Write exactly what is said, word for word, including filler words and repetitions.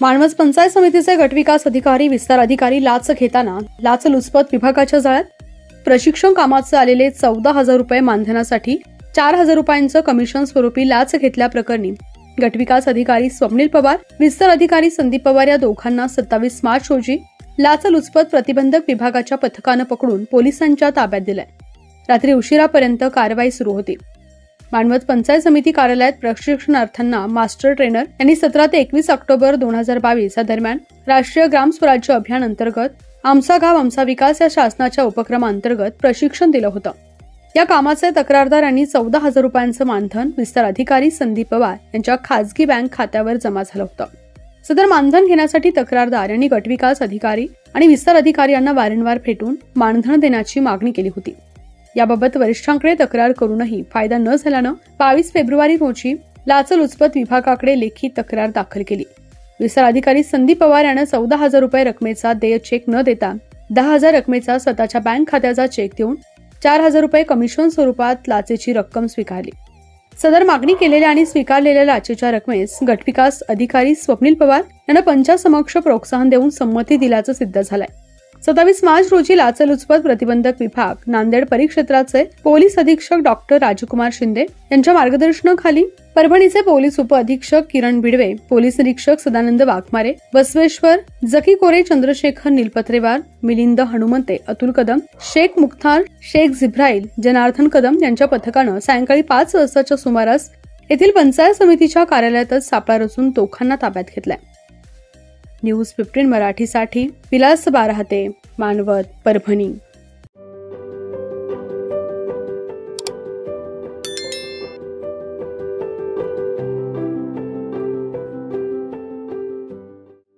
माणवत पंचायत समितीचे गटविकास अधिकारी विस्तार अधिकारी लाच घेताना लाचलुचपत विभागाच्या जाळ्यात. प्रशिक्षण कामाचे आलेले चौदा हजार रुपये मानधनासाठी चार हजार रुपयांचं कमिशन स्वरूपी लाच घेतल्याप्रकरणी गटविकास अधिकारी स्वप्नील पवार, विस्तार अधिकारी संदीप पवार या दोघांना सत्तावीस मार्च रोजी लाचलुचपत प्रतिबंधक विभागाच्या पथकानं पकडून पोलिसांच्या ताब्यात दिलंय. रात्री उशिरापर्यंत कारवाई सुरू होती. माणवत पंचायत समिती कार्यालयात प्रशिक्षणार्थ्यांना मास्टर ट्रेनर यांनी सतरा ते एकवीस ऑक्टोबर दोन हजार बावीस या दरम्यान राष्ट्रीय ग्राम स्वराज्य अभियान अंतर्गत आमचा गाव आमचा विकास या शासनाच्या उपक्रमांतर्गत प्रशिक्षण दिलं होतं. या कामाचे तक्रारदार यांनी चौदा हजार रुपयांचं मानधन विस्तार अधिकारी संदीप पवार यांच्या खासगी बँक खात्यावर जमा झालं होतं. सदर मानधन घेण्यासाठी तक्रारदार यांनी गटविकास अधिकारी आणि विस्तार अधिकारी यांना वारंवार भेटून मानधन देण्याची मागणी केली होती. याबाबत वरिष्ठांकडे तक्रार करूनही फायदा न झाल्यानं बावीस फेब्रुवारी रोजी लाचलुचपत विभागाकडे लेखी तक्रार दाखल केली. विस्तार अधिकारी संदीप पवार यानं चौदा हजार रुपये रकमेचा देय चेक न देता दहा हजार रकमेचा स्वतःच्या बँक खात्याचा चेक देऊन चार हजार रुपये कमिशन स्वरूपात लाचेची रक्कम स्वीकारली. सदर मागणी केलेल्या आणि स्वीकारलेल्या लाचेच्या रकमेस गटविकास अधिकारी स्वप्नील पवार यांना पंचासमक्ष प्रोत्साहन देऊन संमती दिल्याचं सिद्ध झालंय. सत्तावीस मार्च रोजी लाचलुचपत प्रतिबंधक विभाग नांदेड परिक्षेत्राचे पोलीस अधीक्षक डॉक्टर राजकुमार शिंदे यांच्या मार्गदर्शनाखाली परभणीचे पोलीस उप अधीक्षक किरण बिडवे, पोलीस निरीक्षक सदानंद वाघमारे, बसवेश्वर जकी कोरे, चंद्रशेखर नीलपत्रेवार, मिलिंद हनुमंते, अतुल कदम, शेख मुख्तार, शेख जिब्राईल, जनार्दन कदम यांच्या पथकानं सायंकाळी पाच वाजताच्या सुमारास येथील पंचायत समितीच्या कार्यालयातच सापळा रचून दोघांना ताब्यात घेतलाय. न्यूज फिफ्टीन मराठीसाठी विलास बारहाते, मानवत, परभणी.